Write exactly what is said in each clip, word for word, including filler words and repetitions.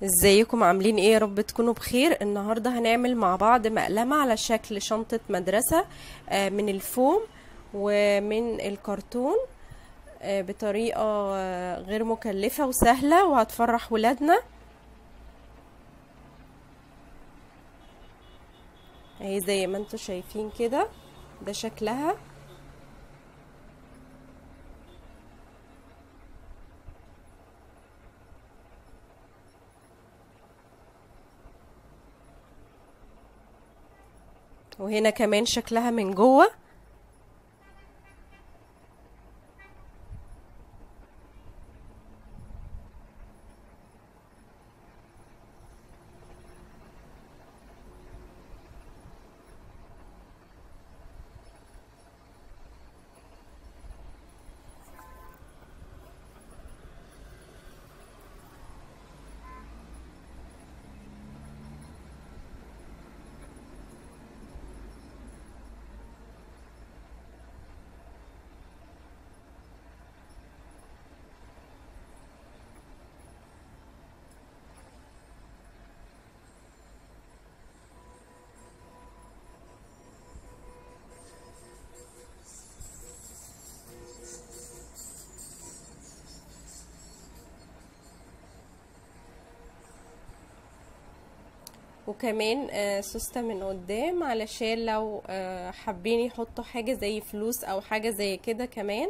ازيكم عاملين ايه؟ يا رب تكونوا بخير. النهارده هنعمل مع بعض مقلمة على شكل شنطة مدرسة، آه، من الفوم ومن الكرتون، آه، بطريقة آه، غير مكلفة وسهلة وهتفرح ولادنا. اهي زي ما انتوا شايفين كده، ده شكلها. وهنا كمان شكلها من جوه. وكمان آه، سوستة من قدام علشان لو آه، حابين يحطوا حاجة زي فلوس او حاجة زي كده كمان.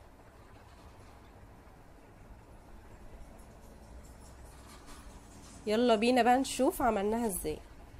يلا بينا بقى نشوف عملناها ازاي.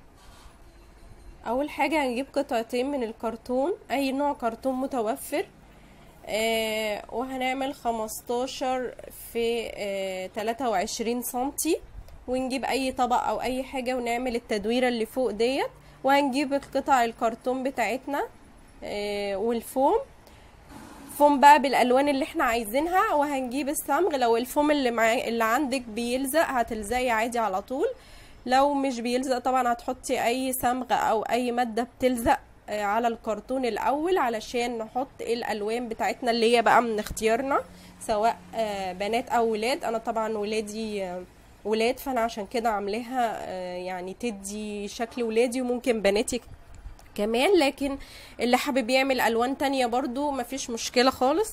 اول حاجة هنجيب قطعتين من الكرتون، اي نوع كرتون متوفر. آه وهنعمل خمستاشر في آه تلاتة وعشرين سنتي، ونجيب اي طبق او اي حاجة ونعمل التدويرة اللي فوق ديت. وهنجيب القطع الكرتون بتاعتنا آه والفوم، فوم بقى بالالوان اللي احنا عايزينها. وهنجيب الصمغ، لو الفوم اللي مع... اللي عندك بيلزق هتلزقي عادي على طول، لو مش بيلزق طبعا هتحطي اي صمغ او اي مادة بتلزق آه، على الكرتون الاول علشان نحط الالوان بتاعتنا اللي هي بقى من اختيارنا، سواء آه، بنات او ولاد. انا طبعا ولادي آه، ولاد، فانا عشان كده عاملاها آه، يعني تدي شكل ولادي، وممكن بناتي كمان، لكن اللي حابب يعمل الوان تانية برضو مفيش مشكلة خالص.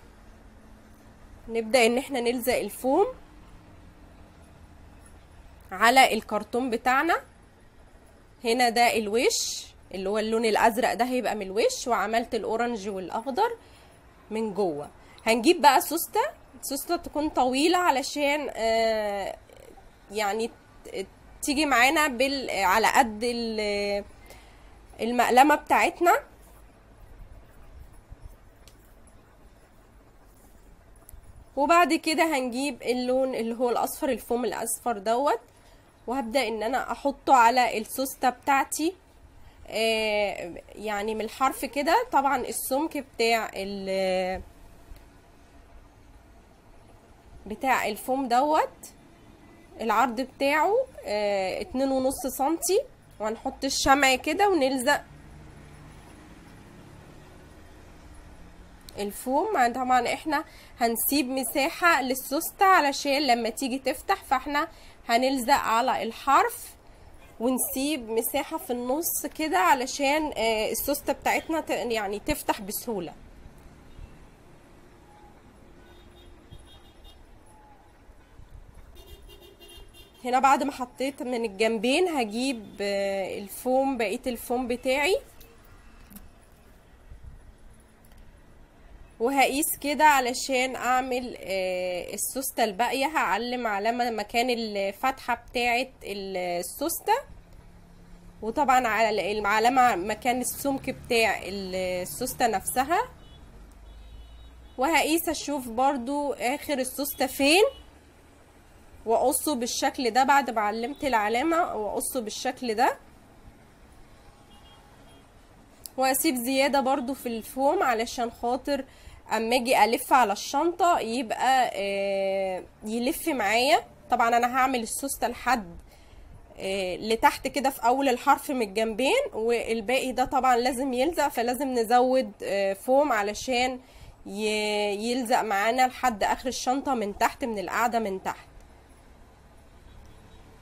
نبدأ ان احنا نلزق الفوم على الكرتون بتاعنا. هنا ده الوش اللي هو اللون الازرق، ده هيبقى من الوش، وعملت الاورنج والاخضر من جوه. هنجيب بقى سوستة، سوستة تكون طويلة علشان آه يعني ت- تيجي معانا بال على قد ال- المقلمة بتاعتنا. وبعد كده هنجيب اللون اللي هو الاصفر، الفوم الاصفر دوت، وهبدأ ان انا احطه على السوستة بتاعتي. آه يعني من الحرف كده. طبعا السمك بتاع ال بتاع الفوم دوت، العرض بتاعه آه اتنين ونص سنتي. وهنحط الشمع كده ونلزق الفوم. طبعا احنا هنسيب مساحة للسوستة علشان لما تيجي تفتح، فاحنا هنلزق على الحرف ونسيب مساحة في النص كده علشان آه السوستة بتاعتنا ت- يعني تفتح بسهولة. هنا بعد ما حطيت من الجنبين هجيب آه الفوم، بقية الفوم بتاعي، وهقيس كده علشان اعمل آه السوستة الباقية. هعلم علامة مكان الفتحة بتاعة السوستة، وطبعا على العلامة مكان السمك بتاع السوستة نفسها. وهقيس اشوف برضو اخر السوستة فين، واقصه بالشكل ده. بعد ما علمت العلامة واقصه بالشكل ده، واسيب زيادة برضو في الفوم علشان خاطر اما اجي الف على الشنطة يبقى آه يلف معايا. طبعا انا هعمل السوستة لحد آه لتحت كده في اول الحرف من الجنبين، والباقي ده طبعا لازم يلزق، فلازم نزود آه فوم علشان يلزق معانا لحد اخر الشنطة من تحت، من القاعدة من تحت.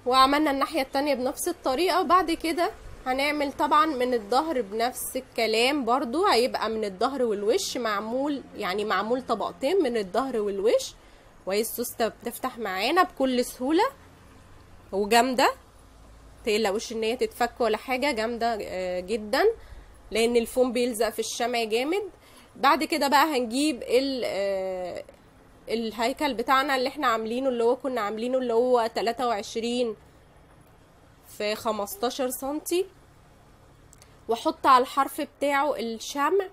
وعملنا الناحية التانية بنفس الطريقة. وبعد كده هنعمل طبعا من الظهر بنفس الكلام برضو، هيبقى من الظهر والوش معمول يعني معمول طبقتين من الظهر والوش. وهي السوستة بتفتح معانا بكل سهولة وجامدة، متقلقوش ان هي تتفك ولا حاجة، جامدة جدا لان الفوم بيلزق في الشمع جامد. بعد كده بقى هنجيب ال الهيكل بتاعنا اللي احنا عاملينه، اللي هو كنا عاملينه اللي هو تلاتة وعشرين في خمستاشر سنتي، واحط على الحرف بتاعه الشمع،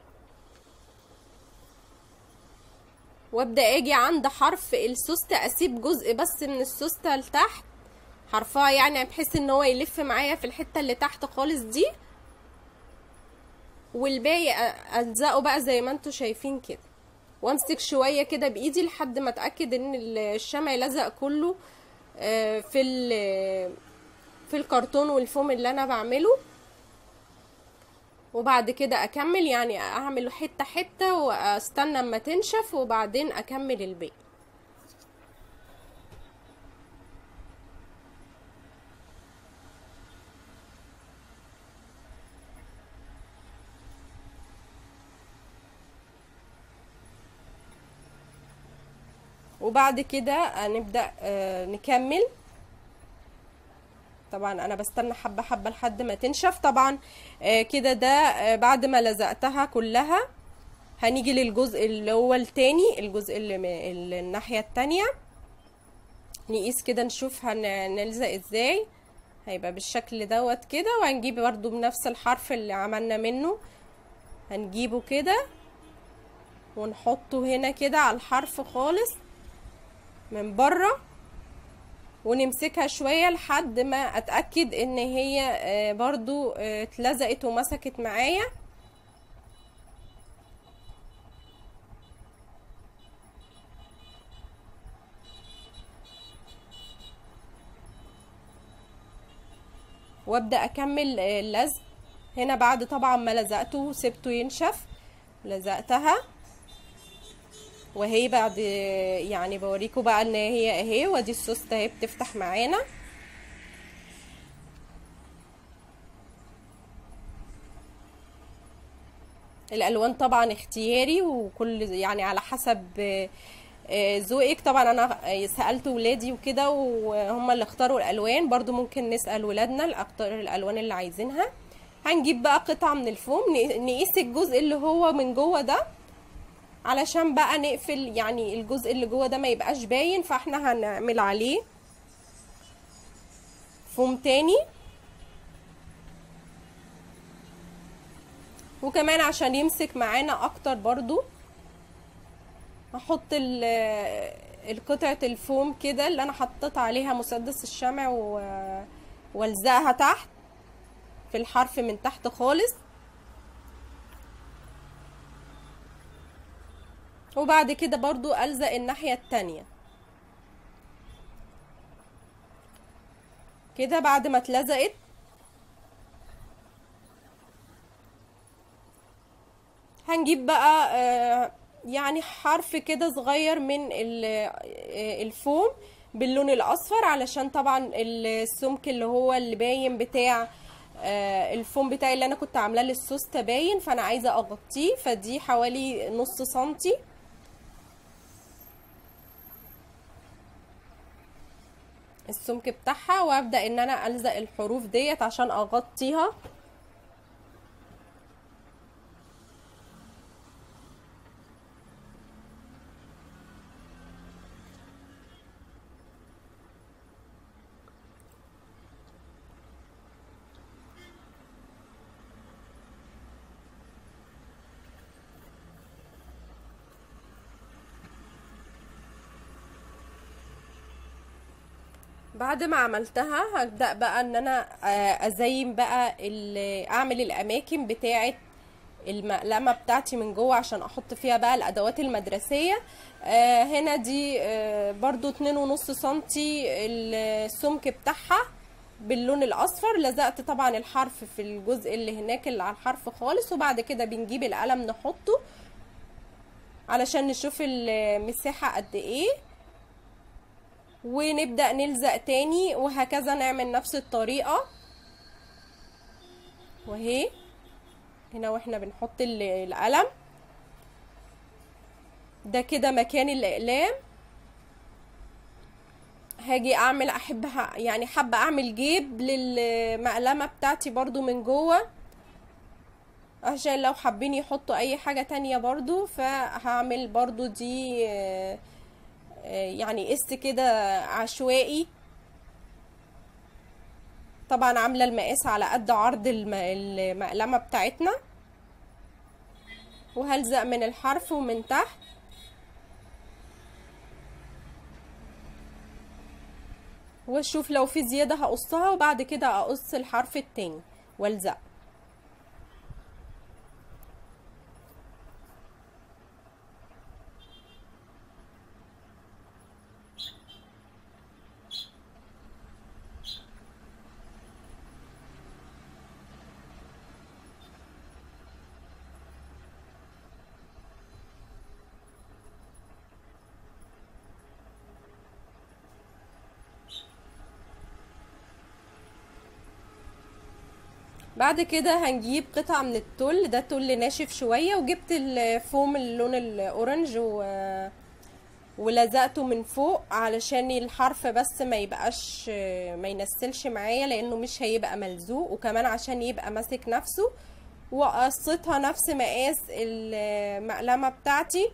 وابدا اجي عند حرف السوستة اسيب جزء بس من السوستة لتحت حرفها، يعني بحيث ان هو يلف معايا في الحتة اللي تحت خالص دي، والباقي الزقه بقى زي ما انتوا شايفين كده. وامسك شويه كده بايدي لحد ما اتاكد ان الشمع لزق كله في في الكرتون والفوم اللي انا بعمله. وبعد كده اكمل، يعني اعمل حته حته واستنى اما تنشف وبعدين اكمل الباقي. وبعد كده نبدأ نكمل. طبعا انا بستنى حبة حبة لحد ما تنشف. طبعا كده ده بعد ما لزقتها كلها هنيجي للجزء اللي هو التاني، الجزء اللي من الناحية التانية، نقيس كده نشوف هنلزق ازاي. هيبقى بالشكل دوت كده. وهنجيب برضو بنفس الحرف اللي عملنا منه، هنجيبه كده ونحطه هنا كده على الحرف خالص من بره، ونمسكها شوية لحد ما اتأكد ان هي برضو اتلزقت ومسكت معايا. وابدأ اكمل اللزق هنا بعد طبعا ما لزقته وسبته ينشف. لزقتها وهي بعد يعني بوريكم بقى ان هي اهي، ودي السوستة اهي بتفتح معانا. الالوان طبعا اختياري وكل يعني على حسب ذوقك. طبعا انا سالت ولادي وكده وهم اللي اختاروا الالوان، برضو ممكن نسال ولادنا اختار الالوان اللي عايزينها. هنجيب بقى قطعه من الفوم نقيس الجزء اللي هو من جوه ده علشان بقى نقفل يعني الجزء اللي جوه ده ما يبقاش باين، فاحنا هنعمل عليه فوم تاني. وكمان عشان يمسك معانا اكتر برضو هحط القطعة الفوم كده اللي انا حطيت عليها مسدس الشمع والزقها تحت في الحرف من تحت خالص. وبعد كده برضو ألزق الناحية التانية كده. بعد ما اتلزقت هنجيب بقى آه يعني حرف كده صغير من الفوم باللون الاصفر، علشان طبعا السمك اللي هو اللي باين بتاع آه الفوم بتاعي اللي انا كنت عاملاه للسوستة باين، فانا عايزة اغطيه. فدي حوالي نص سنتي. السمك بتاعها، وابدأ ان انا الزق الحروف ديت عشان اغطيها. بعد ما عملتها هبدأ بقى ان انا ازين بقى اعمل الاماكن بتاعه المقلمة بتاعتي من جوه عشان احط فيها بقى الادوات المدرسية. هنا دي برضو اتنين ونص سنتي السمك بتاعها باللون الاصفر. لزقت طبعا الحرف في الجزء اللي هناك اللي على الحرف خالص. وبعد كده بنجيب القلم نحطه علشان نشوف المساحة قد ايه. ونبدأ نلزق تاني، وهكذا نعمل نفس الطريقة. وهي هنا واحنا بنحط القلم ده كده مكان الاقلام. هاجي اعمل احبها يعني حابه اعمل جيب للمقلمه بتاعتي برضو من جوه، عشان لو حابين يحطوا اي حاجه تانية برضو. فهعمل برضو دي يعني قست كده عشوائي. طبعا عامله المقاس على قد عرض المقلمه بتاعتنا، وهلزق من الحرف ومن تحت. واشوف لو في زياده هقصها، وبعد كده اقص الحرف التاني والزق. بعد كده هنجيب قطعة من التل، ده تل ناشف شوية، وجبت الفوم اللون الاورنج و... ولزقته من فوق علشان الحرف بس ما يبقاش ما ينسلش معايا، لانه مش هيبقى ملزوق، وكمان عشان يبقى ماسك نفسه. وقصيتها نفس مقاس المقلمة بتاعتي،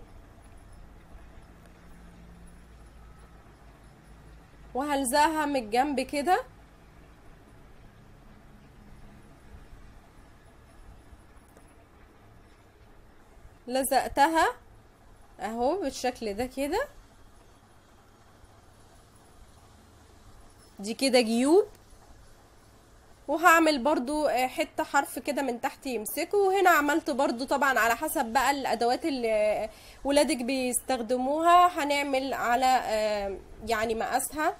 وهلزقها من الجنب كده. لزقتها اهو بالشكل ده كده. دي كده جيوب، وهعمل برضو حتة حرف كده من تحت يمسكه. وهنا عملت برضو طبعا على حسب بقى الادوات اللي ولادك بيستخدموها، هنعمل على يعني مقاسها.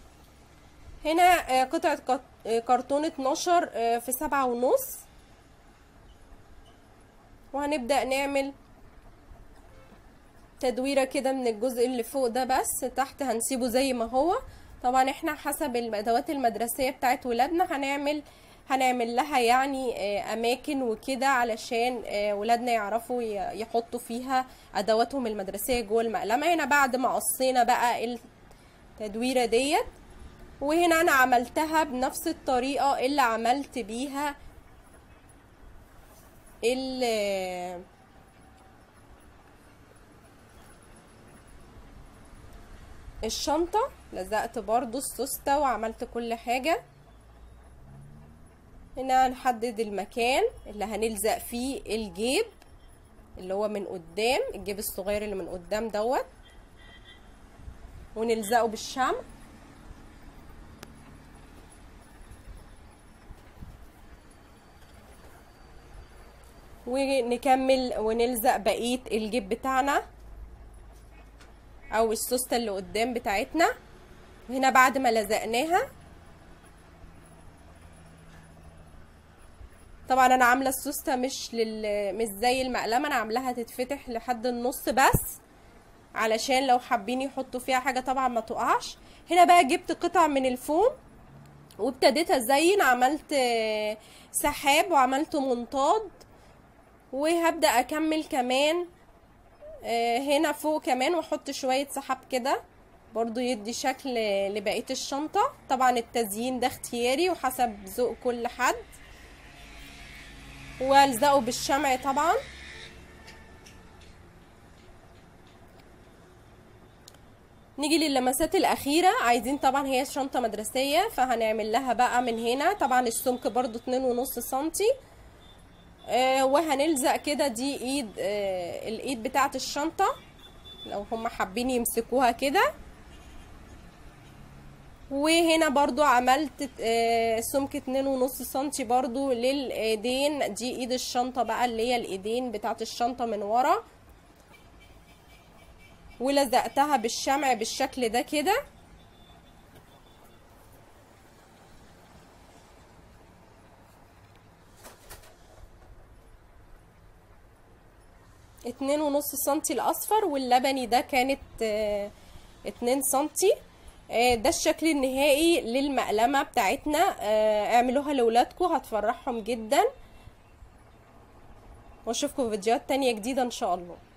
هنا قطعة كرتون اتناشر في سبعة ونص، وهنبدأ نعمل تدويرة كده من الجزء اللي فوق ده، بس تحت هنسيبه زي ما هو. طبعا احنا حسب الادوات المدرسية بتاعت ولادنا هنعمل هنعمل لها يعني اماكن وكده، علشان ولادنا يعرفوا يحطوا فيها ادواتهم المدرسية جوه المقلمة. هنا بعد ما قصينا بقى التدويرة ديت، وهنا انا عملتها بنفس الطريقة اللي عملت بيها ال الشنطة. لزقت برضو السوستة وعملت كل حاجة. هنا هنحدد المكان اللي هنلزق فيه الجيب، اللي هو من قدام، الجيب الصغير اللي من قدام دوت، ونلزقه بالشمع. ونكمل ونلزق بقية الجيب بتاعنا او السوستة اللي قدام بتاعتنا. هنا بعد ما لزقناها، طبعا انا عامله السوستة مش لل مش زي المقلمه، انا عاملاها تتفتح لحد النص بس، علشان لو حابين يحطوا فيها حاجه طبعا ما تقعش. هنا بقى جبت قطع من الفوم وابتديت ازين، عملت سحاب وعملت منطاد، وهبدا اكمل كمان هنا فوق كمان، واحط شويه سحاب كده برضو يدي شكل لبقيه الشنطه. طبعا التزيين ده اختياري وحسب ذوق كل حد. والزقه بالشمع طبعا. نيجي للمسات الاخيره. عايزين طبعا هي شنطه مدرسيه، فهنعمل لها بقى من هنا طبعا السمك برضو اتنين ونص سنتي. آه وهنلزق كده دي ايد آه الايد بتاعه الشنطه لو هم حابين يمسكوها كده. وهنا برضو عملت آه سمك اتنين ونص سنتي برضو للايدين، دي ايد الشنطه بقى اللي هي الايدين بتاعه الشنطه من ورا، ولزقتها بالشمع بالشكل ده كده. اتنين ونص سنتي الاصفر، واللبني ده كانت اه اتنين سنتي. آه، ده الشكل النهائي للمقلمة بتاعتنا. آه، اعملوها لولادكم هتفرحهم جدا، واشوفكم في فيديوهات تانية جديدة ان شاء الله.